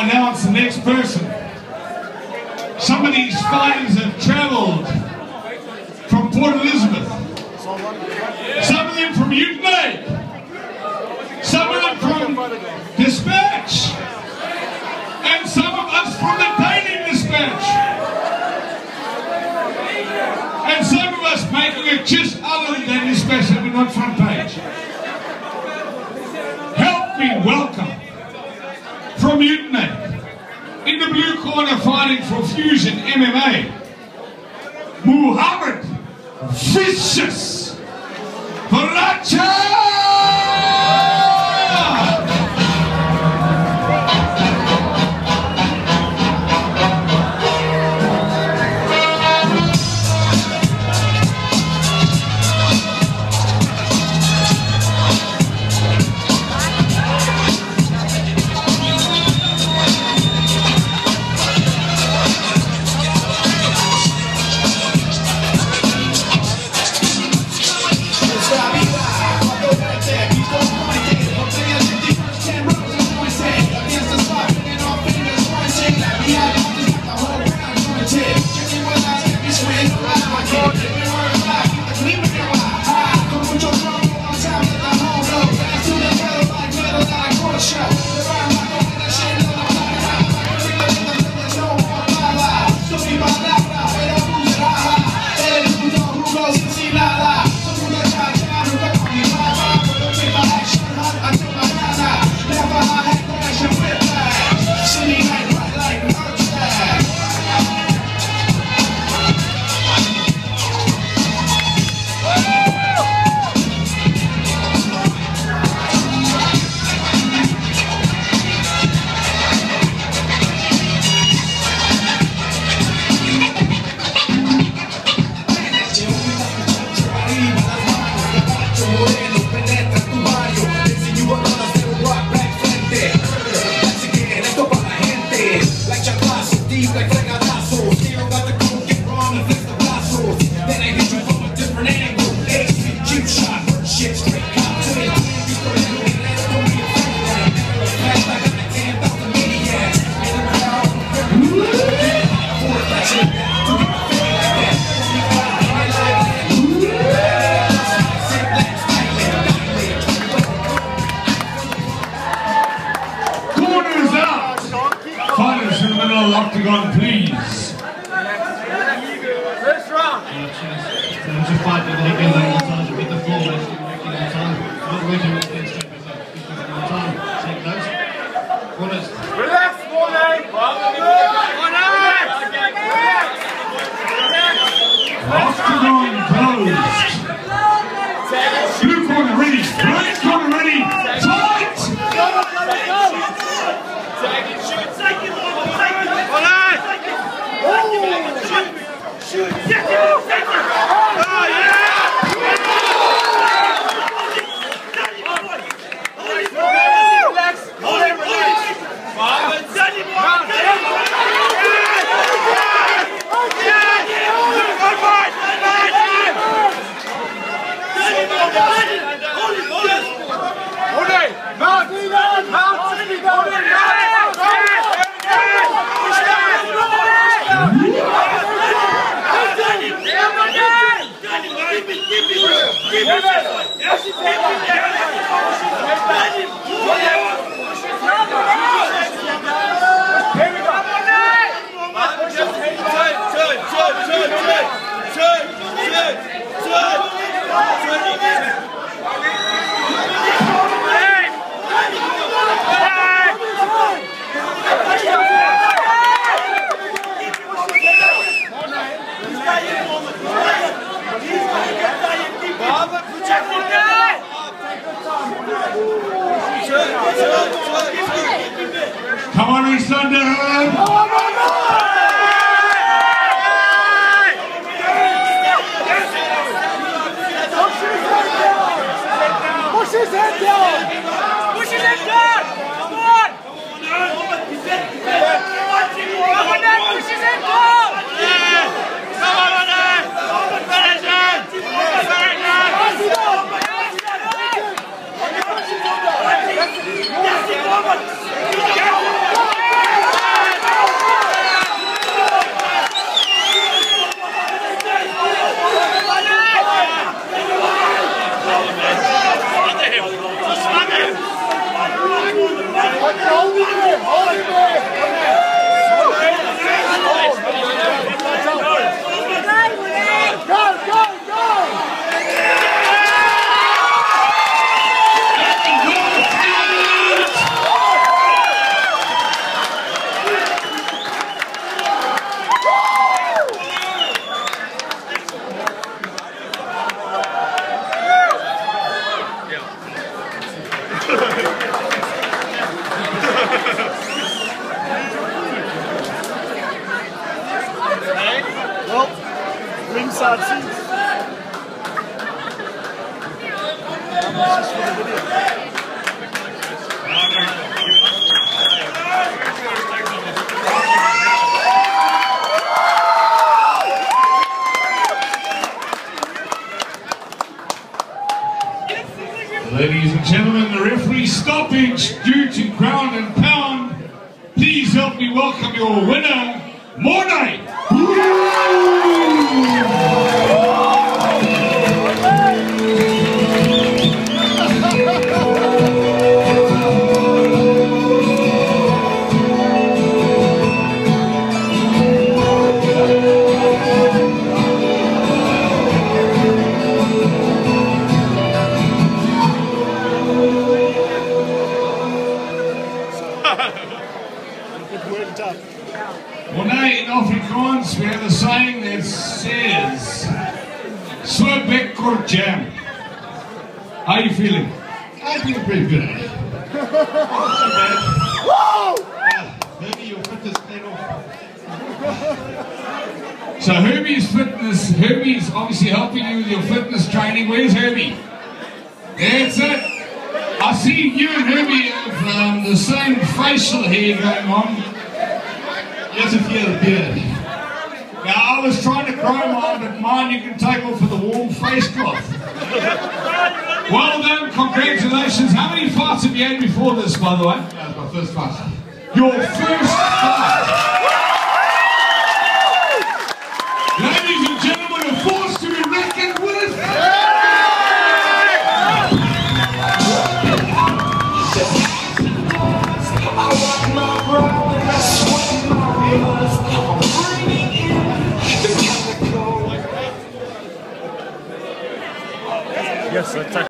announce the next person. Some of these fighters have travelled from Port Elizabeth. Some of them from Mutiny. Some of them from Dispatch. And some of us from the Daily Dispatch. And some of us making it just other than Daily Dispatch that we're not front page. Help me welcome from Mutiny, in the blue corner fighting for Fusion MMA, Muhammad Vicious Paracha! Octagon, please. First round. There's a fight with the head all the time to beat the floor, making all the time. Not working with the step all the time. Take those. Corners. Relax, Morley. Octagon closed. Blue corner ready. Red corner ready. Fight! Come on, East London! Push his head down! Push his head down! Come on! Come on, Dad! Push his head down! Come on, Dad! Finish it! Finish it! ringside seats. How much is for the video? Ladies and gentlemen, the referee's stoppage due to ground and pound. Please help me welcome your winner, Mornay. Mornay, in Afrikaans, we have a saying that says, "So bek kor jam." How are you feeling? I feel pretty good. Not too bad. Whoa! Maybe your fitness paid off. So Herbie's obviously helping you with your fitness training. Where's Herbie? That's it. I see you and Herbie have the same facial hair going on. Yes, if you had a beard. Now, I was trying to grow mine, but mine you can take off with a warm face cloth. Well done, congratulations. How many fights have you had before this, by the way? That was my first fight. Your first fight. Ladies and gentlemen, a force to be reckoned with. Yes,